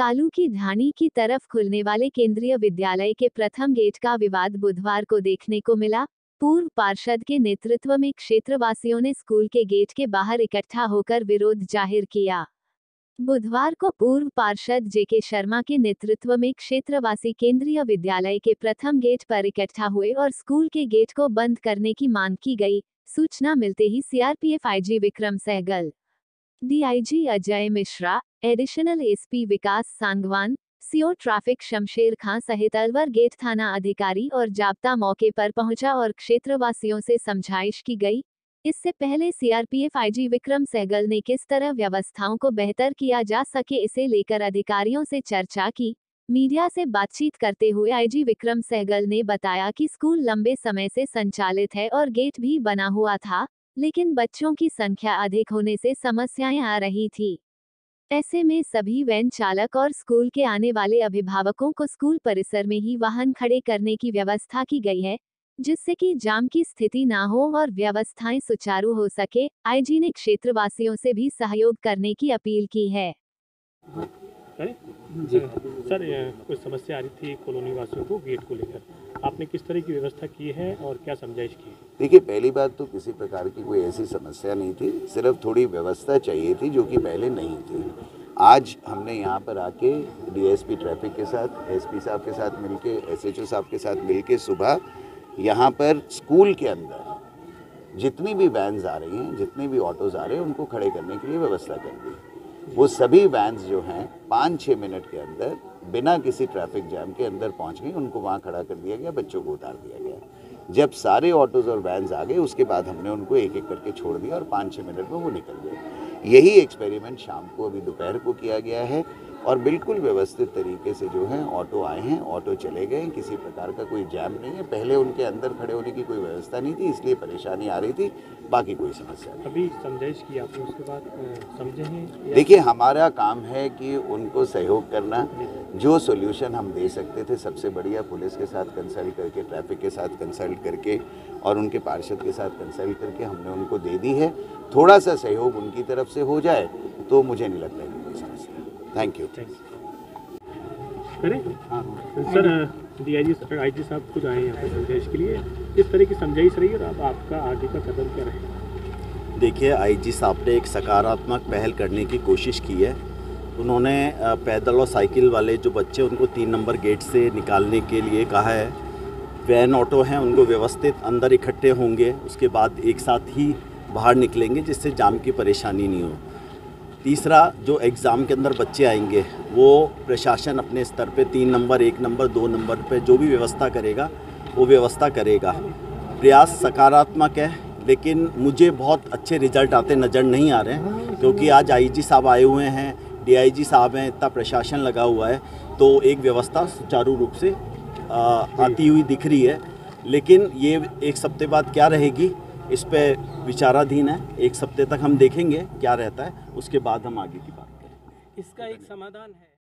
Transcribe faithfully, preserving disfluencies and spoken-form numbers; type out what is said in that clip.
कालू की ढाणी की तरफ खुलने वाले केंद्रीय विद्यालय के प्रथम गेट का विवाद बुधवार को देखने को मिला। पूर्व पार्षद के नेतृत्व में क्षेत्रवासियों ने स्कूल के गेट के बाहर इकट्ठा होकर विरोध जाहिर किया। बुधवार को पूर्व पार्षद जेके शर्मा के नेतृत्व में क्षेत्रवासी केंद्रीय विद्यालय के प्रथम गेट पर इकट्ठा हुए और स्कूल के गेट को बंद करने की मांग की गई। सूचना मिलते ही CRPF IG Vikram Sehgal, DIG Ajay Mishra, additional SP Vikas Sangwan, CO traffic Shamsher Khan सहित अलवर गेट थाना अधिकारी और जाब्ता मौके पर पहुंचा और क्षेत्रवासियों से समझाइश की गई। इससे पहले सीआरपीएफ आईजी विक्रम सहगल ने किस तरह व्यवस्थाओं को बेहतर किया जा सके इसे लेकर अधिकारियों से चर्चा की। मीडिया से बातचीत करते हुए आईजी विक्रम सहगल ने बताया कि स्कूल लंबे समय से संचालित है और गेट भी बना हुआ था, लेकिन बच्चों की संख्या अधिक होने से समस्याएं आ रही थी। ऐसे में सभी वैन चालक और स्कूल के आने वाले अभिभावकों को स्कूल परिसर में ही वाहन खड़े करने की व्यवस्था की गई है, जिससे कि जाम की स्थिति ना हो और व्यवस्थाएं सुचारू हो सके। आईजी ने क्षेत्रवासियों से भी सहयोग करने की अपील की है। जी सर, कोई समस्या आ रही थी कॉलोनी वासियों को गेट को लेकर, आपने किस तरह की व्यवस्था की है और क्या समझाइश की है? देखिए, पहली बात तो किसी प्रकार की कोई ऐसी समस्या नहीं थी, सिर्फ थोड़ी व्यवस्था चाहिए थी जो कि पहले नहीं थी। आज हमने यहाँ पर आके डीएसपी ट्रैफिक के साथ, एसपी साहब के साथ मिलके, एसएचओ साहब के साथ मिलके सुबह यहाँ पर स्कूल के अंदर जितनी भी वैन्स आ रही हैं, जितने भी ऑटोज आ रहे हैं, उनको खड़े करने के लिए व्यवस्था कर दी। वो सभी वैन्स जो हैं पाँच छः मिनट के अंदर बिना किसी ट्रैफिक जैम के अंदर पहुंच गई, उनको वहां खड़ा कर दिया गया, बच्चों को उतार दिया गया। जब सारे ऑटोज और वैन्स आ गए उसके बाद हमने उनको एक एक करके छोड़ दिया और पाँच छः मिनट में वो निकल गए। यही एक्सपेरिमेंट शाम को अभी दोपहर को किया गया है और बिल्कुल व्यवस्थित तरीके से जो है ऑटो आए हैं, ऑटो चले गए, किसी प्रकार का कोई जैम नहीं है। पहले उनके अंदर खड़े होने की कोई व्यवस्था नहीं थी, इसलिए परेशानी आ रही थी, बाकी कोई समस्या नहीं। अभी समझाइश की आपने, उसके बाद समझे हैं? देखिए, हमारा काम है कि उनको सहयोग करना, जो सोल्यूशन हम दे सकते थे सबसे बढ़िया पुलिस के साथ कंसल्ट करके, ट्रैफिक के साथ कंसल्ट करके और उनके पार्षद के साथ कंसल्ट करके हमने उनको दे दी है। थोड़ा सा सहयोग उनकी तरफ से हो जाए तो मुझे नहीं लगता है कोई समस्या। Thank you. Sir, DIG IG साहब खुद आए हैं समझाइश के लिए, किस तरह की समझाइश रही और अब आपका आगे का कदम क्या रहेगा? देखिए, आईजी साहब ने एक सकारात्मक पहल करने की कोशिश की है। उन्होंने पैदल और साइकिल वाले जो बच्चे उनको तीन नंबर गेट से निकालने के लिए कहा है। वैन ऑटो हैं उनको व्यवस्थित अंदर इकट्ठे होंगे, उसके बाद एक साथ ही बाहर निकलेंगे जिससे जाम की परेशानी नहीं हो। तीसरा, जो एग्ज़ाम के अंदर बच्चे आएंगे वो प्रशासन अपने स्तर पे तीन नंबर, एक नंबर, दो नंबर पे जो भी व्यवस्था करेगा वो व्यवस्था करेगा। प्रयास सकारात्मक है, लेकिन मुझे बहुत अच्छे रिजल्ट आते नज़र नहीं आ रहे हैं, क्योंकि आज आईजी साहब आए हुए हैं, डीआईजी साहब हैं, इतना प्रशासन लगा हुआ है, तो एक व्यवस्था सुचारू रूप से आ, आती हुई दिख रही है। लेकिन ये एक सप्ताह बाद क्या रहेगी इस पे विचाराधीन है। एक सप्ताह तक हम देखेंगे क्या रहता है, उसके बाद हम आगे की बात करें। इसका एक समाधान है।